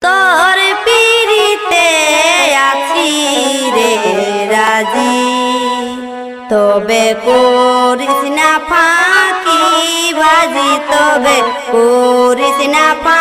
তোর পিরিতে আছি রে রাজি, তবে করিস না ফাঁকি বাজি, তবে করিস না ফাঁকি